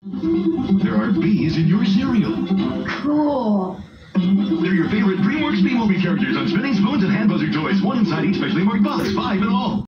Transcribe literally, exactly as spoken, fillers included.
There are bees in your cereal. Cool. They're your favorite DreamWorks Bee Movie characters on spinning spoons and hand buzzer toys. One inside each specially marked box. Five in all.